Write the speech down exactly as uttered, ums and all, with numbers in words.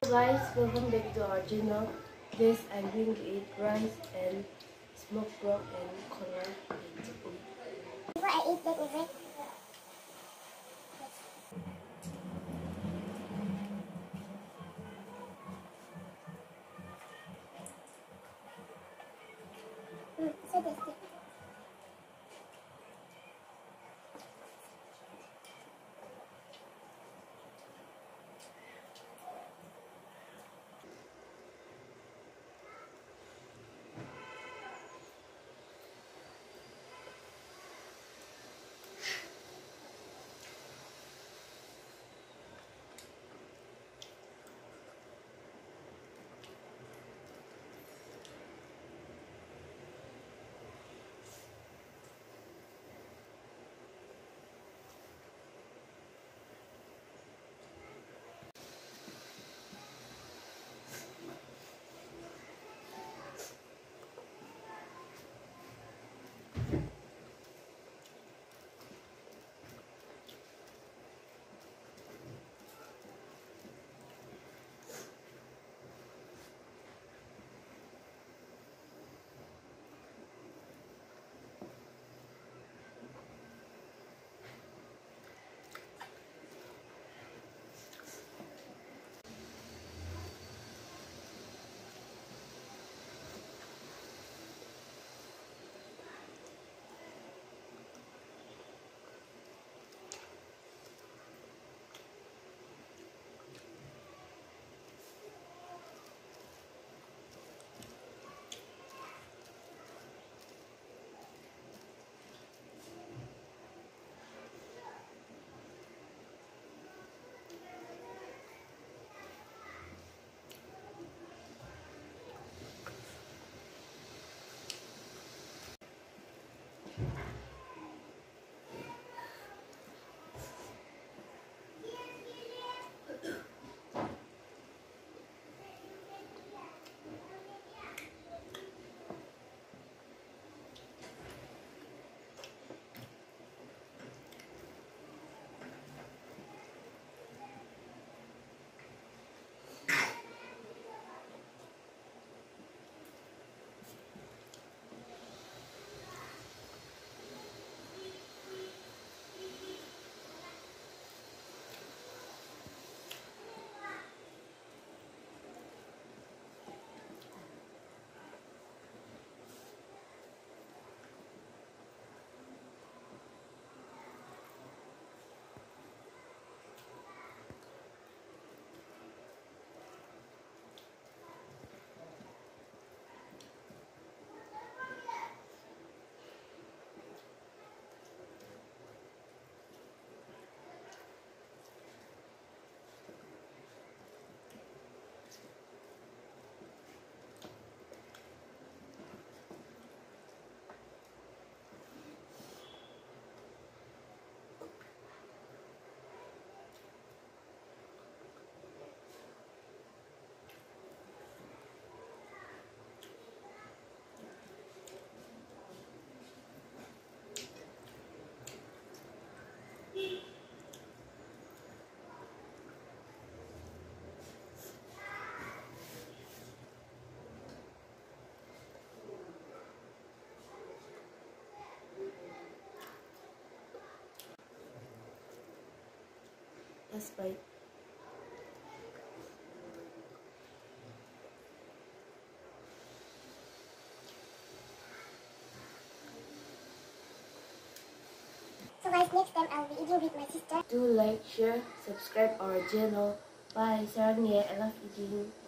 Guys, welcome back to our channel. This I'm going to eat rice and smoked pork and color. Before I eat, let me drink. Mm, so tasty. Last bite. So guys, next time I'll be eating with my sister. Do like, share, subscribe our channel. Bye. Sarang I love eating.